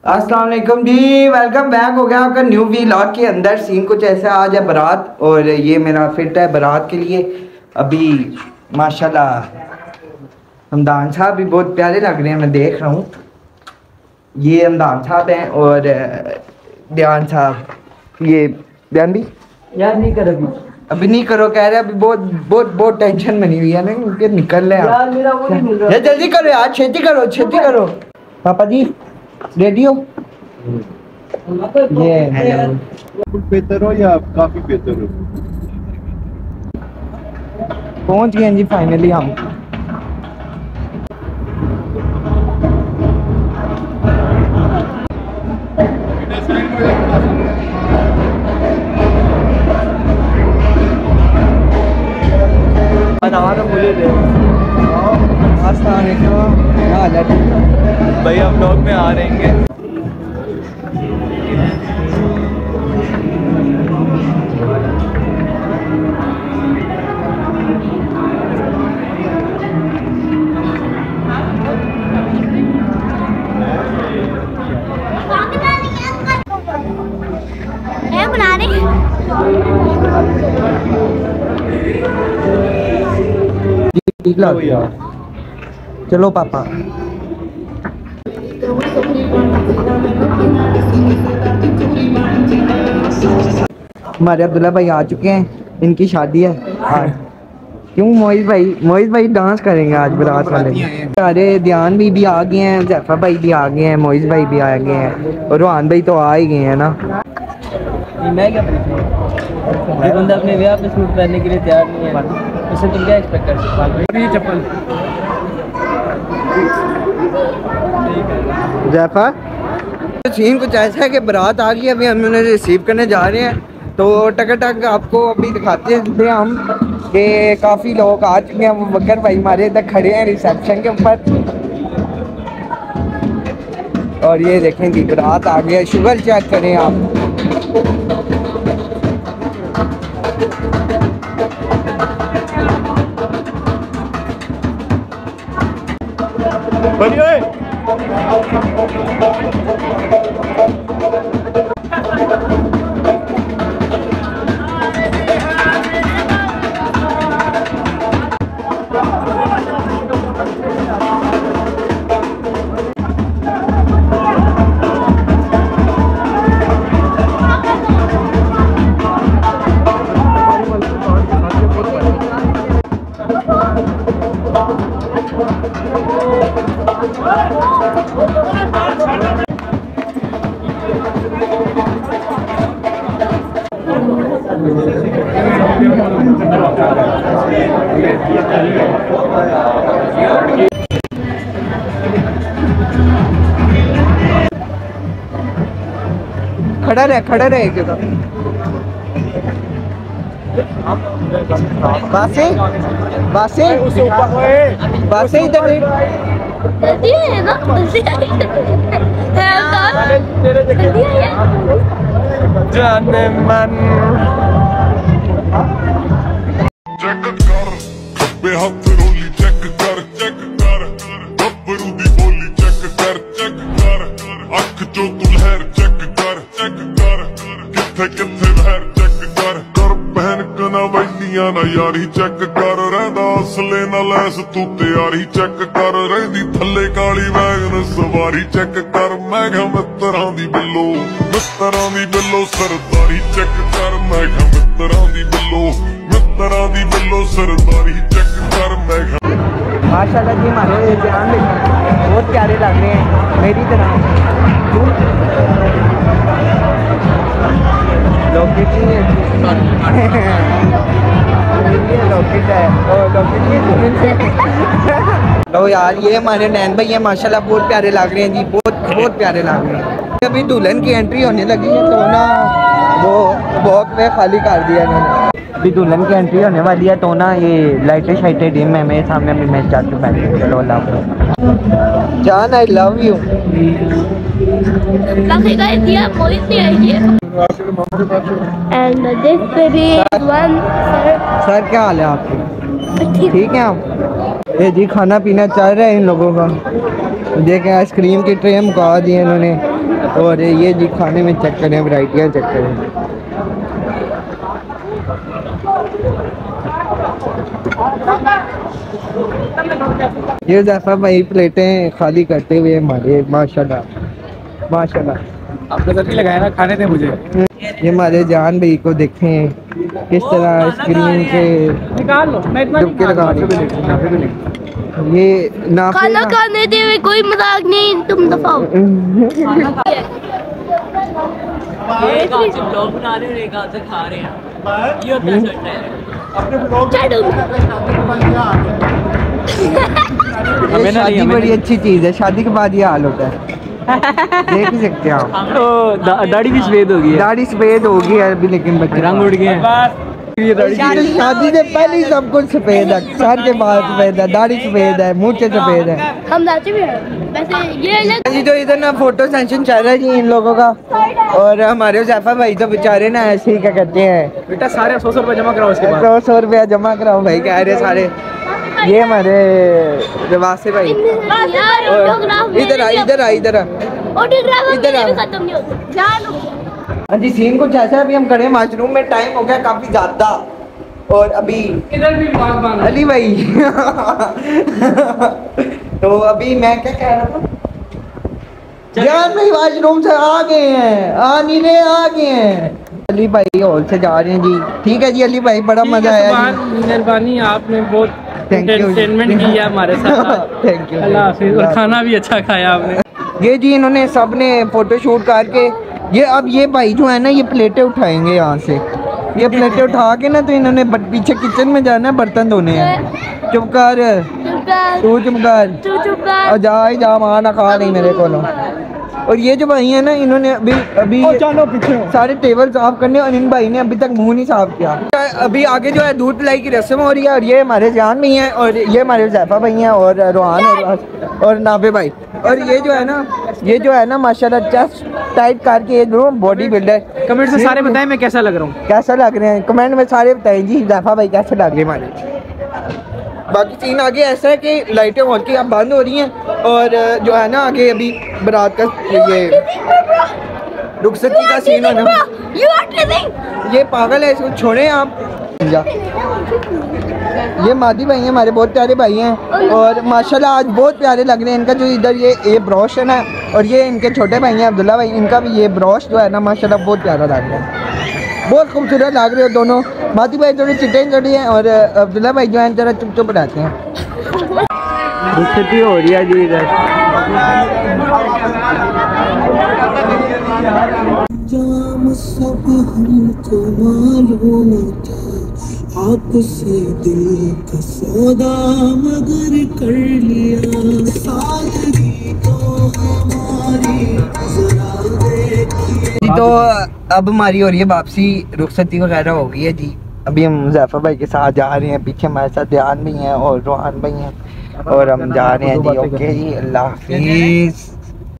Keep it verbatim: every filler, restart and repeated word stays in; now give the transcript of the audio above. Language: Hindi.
अस्सलाम वालेकुम जी, वेलकम बैक हो गया आपका न्यू व्लॉग के अंदर। सीन कुछ ऐसा, आज है बारात और ये मेरा फिट है बारात के लिए। अभी माशाल्लाह हमदान साहब भी बहुत प्यारे लग रहे हैं, मैं देख रहा हूँ। ये हमदान साहब हैं और बयान साहब, ये बयान भी यार नहीं कर अभी अभी नहीं करो कह रहे, अभी बहुत बहुत बहुत टेंशन बनी हुई है ना, उनके निकल रहे यार मेरा वो नहीं मिल रहा। जल्दी करो यार, छेती करो छेती करो। पापा जी रेडी हो? ये बेहतर हो या काफी बेहतर हो? पहुंच गए जी फाइनली हम। बता तो मुझे दे भाई हम लोग में आ रहेंगे। बना रहे चलो पापा। हमारे अब्दुल्ला भाई आ चुके हैं, इनकी शादी है आज। क्यों मोहित भाई मोहित भाई डांस करेंगे आज बारात वाले। अरे ध्यान भी भी आ गए हैं, जैफा भाई भी आ गए हैं, मोहित भाई भी आ गए हैं और रोहान भाई तो आ ही गए हैं ना। मैं क्या ये बंदा अपने ब्याह पे सूट पहनने के लिए तैयार नहीं है, उससे तुम क्या एक्सपेक्ट कर सकते हो? ये चप्पल जैफा सीन कुछ ऐसा है कि बारात आ गई, अभी हम उन्हें रिसीव करने जा रहे हैं। तो टक टक आपको अभी दिखाते हैं हम कि काफ़ी लोग आ चुके हैं। वो बकर भाई हमारे इधर खड़े हैं रिसेप्शन के ऊपर और ये देखें कि बारात आ गया। शुगर चेक करें आप। खड़ा रहे खड़ा रहे एक जगह। बासे बासे बासे इधर जल्दी है ना, जल्दी है जाने मन चेक कर खब्बे हाथ रोली चेक कर चेक कर गब्बरू दी बोली चेक कर चेक कर अख जो तू लहर चेक कर चेक कर किथे किथे लहर चेक कर कर बहन कना वैलियां ना यारी चेक कर रहंदा असले ना लैस तू तैयारी चेक कर रहंदी थल्ले काली वैगन सवारी चेक कर मैं क्या मित्तरां दी बिल्लो मित्तरां दी बिल्लो सरदारी चेक कर मैं क्या मित्तरां दी बिल्लो मित्तरां दी बिल्लो सरदारी चेक कर मैं माशाल्लाह जी हमारे ध्यान में बहुत प्यारे लग रहे हैं मेरी तरह। लॉकेट है लॉकेट है और लॉकेट लो यार, ये हमारे नैन भाई हैं माशाल्लाह बहुत प्यारे लग रहे हैं जी, बहुत बहुत प्यारे लग रहे हैं। अभी दुल्हन की एंट्री होने लगी है तो ना वो बॉक्स में खाली कर दिया इन्होंने। अभी दुल्हन की एंट्री होने वाली है तो ना ये लाइटें शाइटें डिम है मेरे सामने। अभी मैं चाचू पहन चलो अल्लाह जान I love you. And this baby one sir. Sir क्या हाल है आपके? ठीक है आप? ये जी खाना पीना चल रहा है इन लोगों का। देखें आइसक्रीम की ट्रे मुका दी है इन्होंने। और ये जी खाने में चेक करें, वैरायटियाँ चेक करें। ये ज़ैफ़ा भाई प्लेटें खाली करते हुए हमारे माशाल्लाह माशाल्लाह। आपने सर लगाया ना, खाने थे मुझे। ये हमारे जान भाई को देखें किस तरह स्क्रीन के निकाल लो, मैं इतना डुबके लगा रहे हैं। ये नाफे खाना खाने दे हुए कोई मजाक नहीं, तुम दफाओ। एक हाथ से ब्लॉग बना रहे हैं और एक हाथ से खा रहे हैं, ये होता है ये शादी बड़ी अच्छी चीज़ है, शादी के बाद ये हाल होता है। देख ही सकते हैं आप। दाढ़ी भी सफेद हो गई है, दाढ़ी सफेद हो गई है अभी, लेकिन बच्चे रंग उड़ गए हैं। शादी शादी से पहले ही सब कुछ सफेद है, सर के बाल सफेद है, दाढ़ी सफेद है, मुँह से सफेद है। हम नाचे भी हैं वैसे ये अलग। जी तो इधर ना फोटो सेशन चल रहा है जी इन लोगों का, और हमारे ज़ैफ़ा भाई तो बेचारे ना ऐसे ही क्या करते हैं, बेटा सारे सौ सौ रुपये जमा कराओ उसके बाद। सौ सौ रुपया जमा कराओ भाई कह रहे सारे। ये हमारे रवासे भाई, यार और ऑटोग्राफ इधर आ इधर आ इधर आ ऑटोग्राफ इधर आ। खत्म नहीं होता। जान हाँ जी सीन कुछ ऐसा है, अभी हम खड़े मशरूम में, टाइम हो गया काफी ज्यादा, और अभी इधर भी बात बांध अली भाई तो अभी मैं क्या कह रहा था, जान भाई वाशरूम से आ गए हैं, आ नहीं रहे आ गए हैं। अली भाई हॉल से जा रहे हैं जी। ठीक है जी अली भाई, बड़ा मजा आया जी, मेहरबानी, आपने बहुत Thank you. एंटरटेनमेंट किया हमारे साथ। Thank you. अल्लाह हाफिज़। और खाना भी अच्छा खाया आपने। ये जी इन्होंने सब ने फोटो शूट करके, ये अब ये भाई जो है ना ये प्लेटें उठाएंगे यहाँ से, ये प्लेटें उठा के ना तो इन्होंने ब- पीछे किचन में जाना है, बर्तन धोने हैं। चुप कर तू, चुप कर, तू चुप कर। और जा ही जा, मां ना खा नहीं मेरे को। और ये जो भाई है ना इन्होंने अभी अभी चलो पीछे सारे टेबल साफ करने, और इन भाई ने अभी तक मुंह नहीं साफ किया। अभी आगे जो है दूध पिलाई की रस्म हो रही है, और ये हमारे जान भी हैं, और ये हमारे ज़ैफ़ा भाई हैं, और रोहान और और नाफे भाई। और ये जो है ना ये जो है ना माशाल्लाह चेस्ट टाइट करके ये जो बॉडी बिल्डर। कमेंट से सारे बताएं मैं कैसा लग रहा हूँ। कैसा लग रहे हैं कमेंट में सारे बताएं जी, ज़ैफ़ा भाई कैसे लग रहे हैं हमारे। बाकी सीन आगे ऐसा है कि लाइटें हॉल की अब बंद हो रही हैं, और जो है ना आगे अभी बारात का ये रुखसती का सीन होना। You are teasing. ये पागल है, इसको छोड़ें आप। जा। ये मादी भाई हैं हमारे, बहुत प्यारे भाई हैं, और माशाल्लाह आज बहुत प्यारे लग रहे हैं। इनका जो इधर ये ये ब्रोश है ना, और ये इनके छोटे भाई हैं अब्दुल्ला भाई, इनका भी ये ब्रोश जो है ना माशाल्लाह बहुत प्यारा लग रहा है, बहुत खूबसूरत लग रहे हो दोनों। मादी भाई थोड़ी चिट्टे चढ़ी हैं, और अब्दुल्ला भाई जो है जरा चुप चुप रहते हैं। रुखसती हो रही है जी इधर। जाम सब हमको मालूम था, आपसे दिल का सौदा मगर कर लिया, सादगी तो हमारी जरा देखिए। तो अब हमारी हो रही है वापसी, रुखसती वगैरह हो गई है जी। अभी हम ज़ैफ़ा भाई के साथ जा रहे हैं, पीछे हमारे साथ ध्यान भी हैं और रोहान भाई हैं, और हम जा रहे हैं जी। ओके जी, अल्लाह हाफिज़।